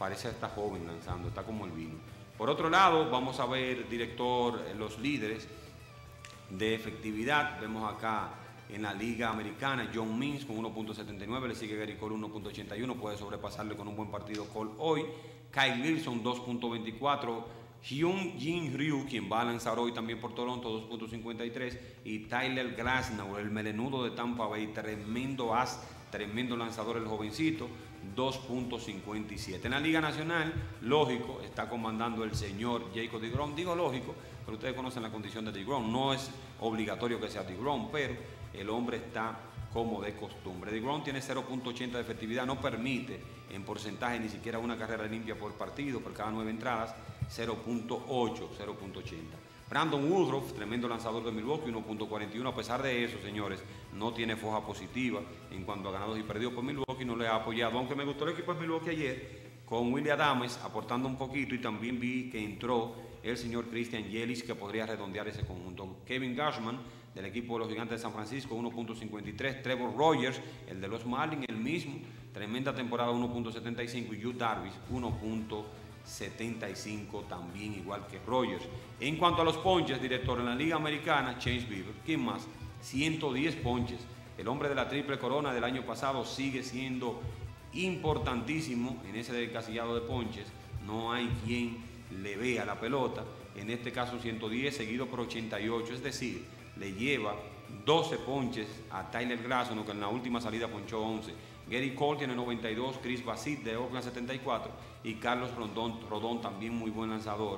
parece hasta joven lanzando, está como el vino. Por otro lado, vamos a ver, director, los líderes de efectividad. Vemos acá en la Liga Americana, John Means con 1.79, le sigue Gary Cole 1.81, puede sobrepasarle con un buen partido Cole hoy. Kyle Wilson 2.24, Hyun Jin Ryu, quien va a lanzar hoy también por Toronto, 2.53, y Tyler Glasnow, el melenudo de Tampa Bay, tremendo as, tremendo lanzador el jovencito, 2.57. En la Liga Nacional, lógico, está comandando el señor Jacob deGrom. Digo lógico, pero ustedes conocen la condición de deGrom. No es obligatorio que sea deGrom, pero el hombre está como de costumbre. deGrom tiene 0.80 de efectividad, no permite en porcentaje ni siquiera una carrera limpia por partido, por cada 9 entradas, 0.8, 0.80. Brandon Woodruff, tremendo lanzador de Milwaukee, 1.41. A pesar de eso, señores, no tiene foja positiva en cuanto a ganados y perdidos por Milwaukee, no le ha apoyado, aunque me gustó el equipo de Milwaukee ayer, con Willie Adames aportando un poquito, y también vi que entró el señor Christian Yelich, que podría redondear ese conjunto. Kevin Gausman, del equipo de los Gigantes de San Francisco, 1.53. Trevor Rogers, el de los Marlins, el mismo, tremenda temporada, 1.75. Y Yu Darvish, 1.75 también, igual que Rogers. En cuanto a los ponches, director, en la Liga Americana, Chase Bieber, ¿quién más? 110 ponches. El hombre de la triple corona del año pasado sigue siendo importantísimo en ese descasillado de ponches. No hay quien le vea la pelota. En este caso 110 seguido por 88, es decir, le lleva 12 ponches a Tyler Glasnow, que en la última salida ponchó 11. Gary Cole tiene 92, Chris Bassitt de Oakland 74 y Carlos Rodón también muy buen lanzador,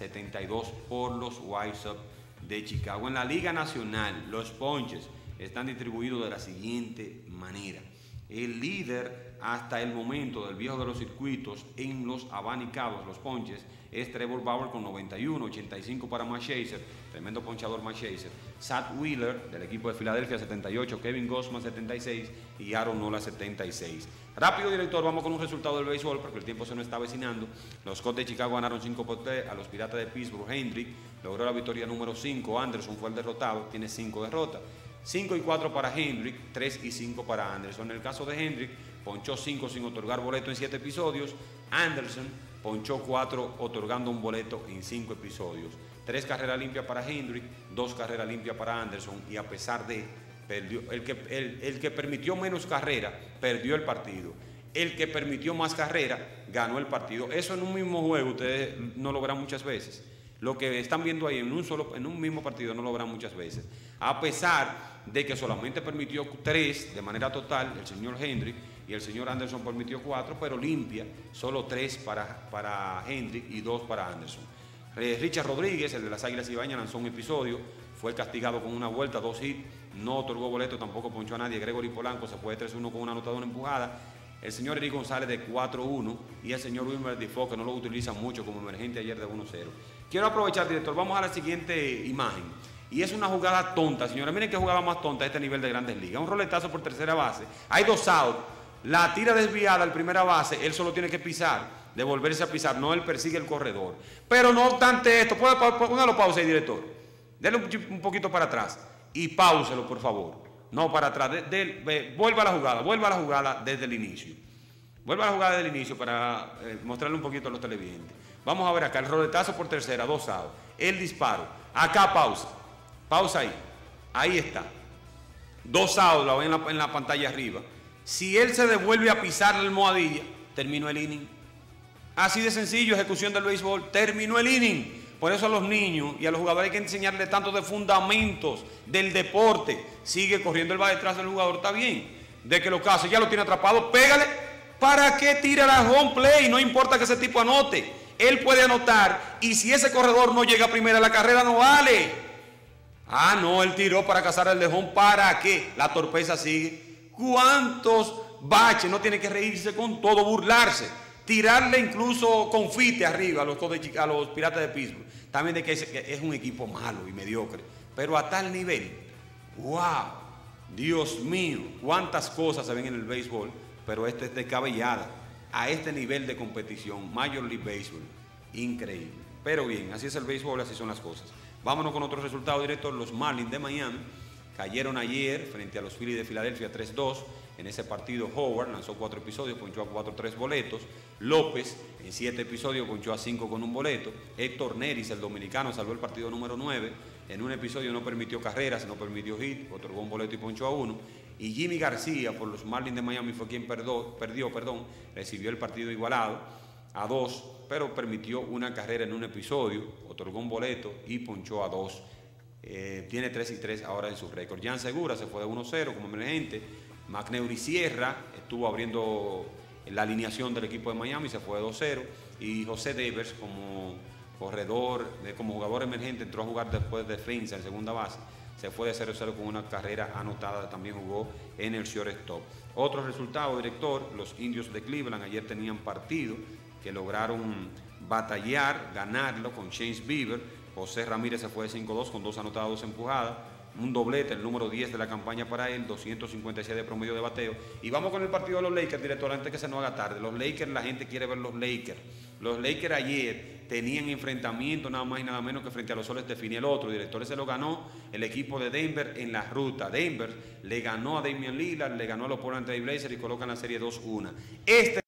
72 por los White Sox de Chicago. En la Liga Nacional, los ponches están distribuidos de la siguiente manera. El líder hasta el momento del viejo de los circuitos en los abanicados, los ponches, es Trevor Bauer con 91, 85 para Matt Shazer, tremendo ponchador Matt Shazer. Zach Wheeler del equipo de Filadelfia 78, Kevin Gausman 76 y Aaron Nola 76. Rápido, director, vamos con un resultado del béisbol porque el tiempo se nos está avecinando. Los Cubs de Chicago ganaron 5-3 a los Piratas de Pittsburgh. Hendrick logró la victoria número 5, Anderson fue el derrotado, tiene 5 derrotas. 5-4 para Hendrick, 3-5 para Anderson. En el caso de Hendrick, ponchó 5 sin otorgar boleto en 7 episodios. Anderson ponchó 4 otorgando un boleto en 5 episodios. 3 carreras limpias para Hendrick, 2 carreras limpias para Anderson, y a pesar de, perdió, el que permitió menos carrera, perdió el partido. El que permitió más carrera, ganó el partido. Eso en un mismo juego ustedes no lo verán muchas veces. Lo que están viendo ahí en un mismo partido no lo verán muchas veces. A pesar de que solamente permitió 3 de manera total, el señor Hendrick, y el señor Anderson permitió 4, pero limpia, solo 3 para Hendrick y 2 para Anderson. Richard Rodríguez, el de las Águilas Ibañas, lanzó un episodio, fue castigado con una vuelta, 2 hits, no otorgó boleto, tampoco ponchó a nadie. Gregory Polanco se fue 3-1 con una anotadora empujada. El señor Eric González de 4-1 y el señor Wilmer Defoe, que no lo utilizan mucho como emergente ayer, de 1-0. Quiero aprovechar, director, vamos a la siguiente imagen. Y es una jugada tonta, señores. Miren qué jugada más tonta a este nivel de Grandes Ligas. Un roletazo por tercera base. Hay 2 outs. La tira desviada al primera base, él solo tiene que pisar, devolverse a pisar. No, él persigue el corredor. Pero no obstante esto, póngalo pausa ahí, director. Denle un poquito para atrás y páuselo, por favor. No, para atrás. Vuelva a la jugada desde el inicio. Vuelva a la jugada desde el inicio para mostrarle un poquito a los televidentes. Vamos a ver acá, el roletazo por tercera, 2 outs. El disparo. Acá pausa. Pausa ahí. Ahí está. 2 outs, la ven en la pantalla arriba. Si él se devuelve a pisar la almohadilla, terminó el inning. Así de sencillo, ejecución del béisbol, terminó el inning. Por eso a los niños y a los jugadores hay que enseñarles tanto de fundamentos del deporte. Sigue corriendo, él va detrás del jugador, está bien. De que lo case, ya lo tiene atrapado, pégale. ¿Para qué tira la home play? No importa que ese tipo anote. Él puede anotar y si ese corredor no llega a primera, la carrera no vale. Ah, no, él tiró para cazar el de home. ¿Para qué? La torpeza sigue. ¿Cuántos baches? No tiene que reírse con todo, burlarse. Tirarle incluso confite arriba a los Piratas de Pittsburgh. También de que es un equipo malo y mediocre. Pero a tal nivel, wow, Dios mío, cuántas cosas se ven en el béisbol, pero este es descabellada. A este nivel de competición, Major League Baseball, increíble. Pero bien, así es el béisbol, así son las cosas. Vámonos con otro resultado directo. Los Marlins de Miami cayeron ayer frente a los Phillies de Filadelfia 3-2. En ese partido Howard lanzó 4 episodios, ponchó a 4 boletos. López en 7 episodios ponchó a 5 con un boleto. Héctor Neris, el dominicano, salvó el partido número 9. En un episodio no permitió carreras, no permitió hit, otorgó un boleto y ponchó a 1. Y Jimmy García, por los Marlins de Miami, fue quien recibió el partido igualado a 2, pero permitió una carrera en un episodio, otorgó un boleto y ponchó a 2. Tiene 3-3 ahora en su récord. Jan Segura se fue de 1-0 como emergente. McNeury Sierra estuvo abriendo la alineación del equipo de Miami, se fue de 2-0. Y José Devers como corredor, como jugador emergente, entró a jugar después de defensa en segunda base. Se fue de 0-0 con una carrera anotada, también jugó en el shortstop. Otro resultado, director, los Indios de Cleveland ayer tenían partido que lograron batallar, ganarlo con Shane Bieber. José Ramírez se fue de 5-2 con 2 anotadas, 2 empujadas. Un doblete, el número 10 de la campaña para él, 256 de promedio de bateo. Y vamos con el partido de los Lakers, director, antes que se nos haga tarde. Los Lakers, la gente quiere ver los Lakers. Los Lakers ayer tenían enfrentamiento nada más y nada menos que frente a los Soles de Phoenix. El otro director se lo ganó el equipo de Denver en la ruta. Denver le ganó a Damian Lillard, le ganó a los Portland Trail Blazers y colocan la serie 2-1. Este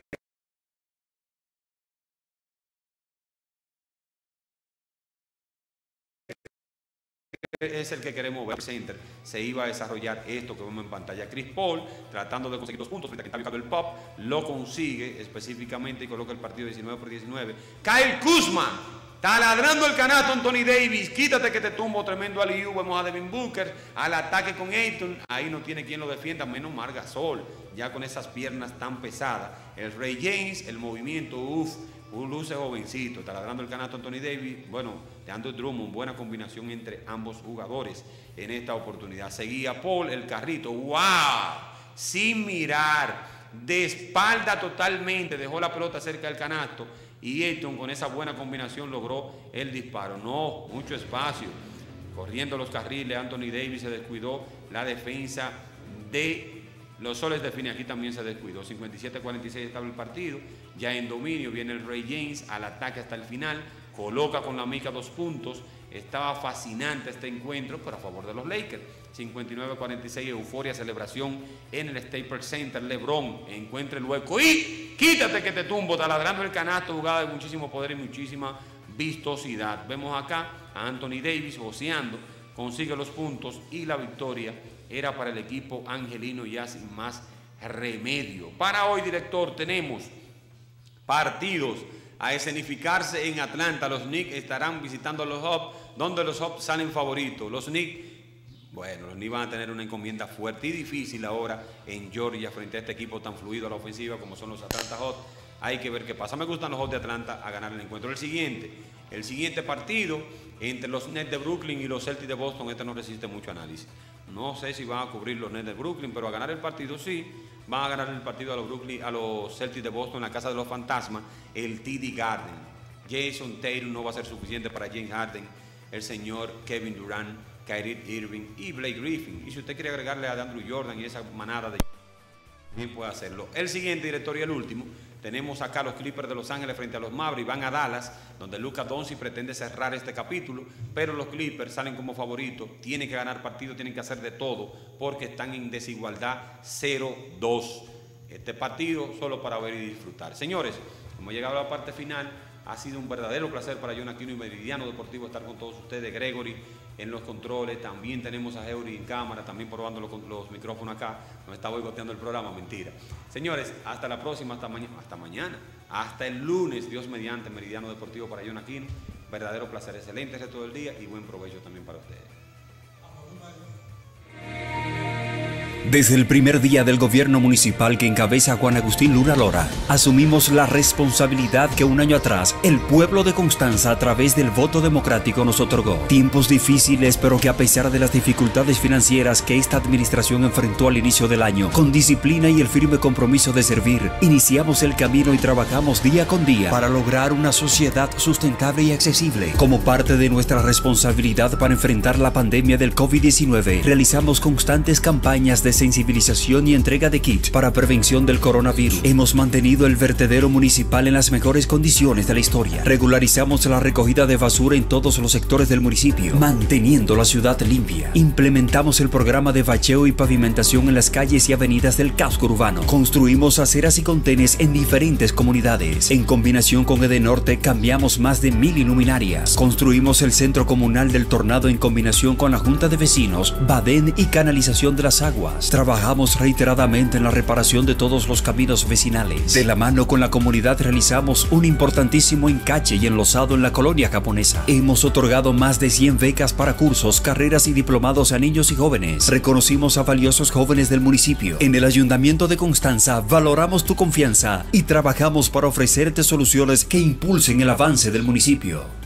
es el que queremos ver. Center se iba a desarrollar esto que vemos en pantalla. Chris Paul tratando de conseguir 2 puntos frente a quien está ubicado el pop, lo consigue específicamente y coloca el partido 19-19. Kyle Kuzma taladrando el canasto. Anthony Davis, quítate que te tumbo, tremendo alley-oop. Vemos a Devin Booker al ataque con Ayton, ahí no tiene quien lo defienda, menos Marc Gasol, ya con esas piernas tan pesadas. El Ray James, el movimiento, un luce jovencito, taladrando el canasto Anthony Davis. Bueno, DeAndre Drummond, buena combinación entre ambos jugadores en esta oportunidad. Seguía Paul, el carrito, ¡wow! Sin mirar, de espalda totalmente, dejó la pelota cerca del canasto y Ayton con esa buena combinación logró el disparo. No, mucho espacio, corriendo los carriles, Anthony Davis se descuidó, la defensa de los Soles de Phoenix aquí también se descuidó. 57-46 estaba el partido. Ya en dominio viene el Ray James al ataque hasta el final. Coloca con la mica 2 puntos. Estaba fascinante este encuentro, pero a favor de los Lakers. 59-46, euforia, celebración en el Staples Center. LeBron encuentra el hueco y quítate que te tumbo, taladrando el canasto, jugada de muchísimo poder y muchísima vistosidad. Vemos acá a Anthony Davis joseando, consigue los puntos y la victoria era para el equipo angelino ya sin más remedio. Para hoy, director, tenemos partidos a escenificarse en Atlanta. Los Knicks estarán visitando a los Hawks, donde los Hawks salen favoritos. Los Knicks, bueno, los Knicks van a tener una encomienda fuerte y difícil ahora en Georgia frente a este equipo tan fluido a la ofensiva como son los Atlanta Hawks. Hay que ver qué pasa. Me gustan los Hawks de Atlanta a ganar el encuentro. El siguiente partido entre los Nets de Brooklyn y los Celtics de Boston, este no resiste mucho análisis. No sé si van a cubrir los Nets de Brooklyn, pero a ganar el partido sí. Van a ganar el partido a los Celtics de Boston en la casa de los fantasmas, el TD Garden. Jason Tatum no va a ser suficiente para James Harden, el señor Kevin Durant, Kyrie Irving y Blake Griffin. Y si usted quiere agregarle a Andrew Jordan y esa manada de... bien puede hacerlo. El siguiente, director, y el último, tenemos acá los Clippers de Los Ángeles frente a los Mavericks. Van a Dallas, donde Luka Doncic pretende cerrar este capítulo, pero los Clippers salen como favoritos. Tienen que ganar partido, tienen que hacer de todo, porque están en desigualdad 0-2. Este partido solo para ver y disfrutar. Señores, hemos llegado a la parte final. Ha sido un verdadero placer para John Aquino y Meridiano Deportivo estar con todos ustedes. Gregory en los controles, también tenemos a Eury en cámara, también probando los micrófonos acá. Nos está boicoteando el programa, mentira. Señores, hasta la próxima, hasta mañana, hasta el lunes, Dios mediante, Meridiano Deportivo para John Aquino. Verdadero placer, excelente resto del día y buen provecho también para ustedes. Desde el primer día del gobierno municipal que encabeza Juan Agustín Luna Lora, asumimos la responsabilidad que un año atrás el pueblo de Constanza a través del voto democrático nos otorgó. Tiempos difíciles, pero que a pesar de las dificultades financieras que esta administración enfrentó al inicio del año, con disciplina y el firme compromiso de servir, iniciamos el camino y trabajamos día con día para lograr una sociedad sustentable y accesible. Como parte de nuestra responsabilidad para enfrentar la pandemia del COVID-19, realizamos constantes campañas de sensibilización y entrega de kits para prevención del coronavirus. Hemos mantenido el vertedero municipal en las mejores condiciones de la historia. Regularizamos la recogida de basura en todos los sectores del municipio, manteniendo la ciudad limpia. Implementamos el programa de bacheo y pavimentación en las calles y avenidas del casco urbano. Construimos aceras y contenes en diferentes comunidades. En combinación con Edenorte cambiamos más de 1000 luminarias. Construimos el centro comunal del Tornado en combinación con la Junta de Vecinos, Badén y canalización de las aguas. Trabajamos reiteradamente en la reparación de todos los caminos vecinales. De la mano con la comunidad realizamos un importantísimo encache y enlosado en la colonia japonesa. Hemos otorgado más de 100 becas para cursos, carreras y diplomados a niños y jóvenes. Reconocimos a valiosos jóvenes del municipio. En el Ayuntamiento de Constanza valoramos tu confianza y trabajamos para ofrecerte soluciones que impulsen el avance del municipio.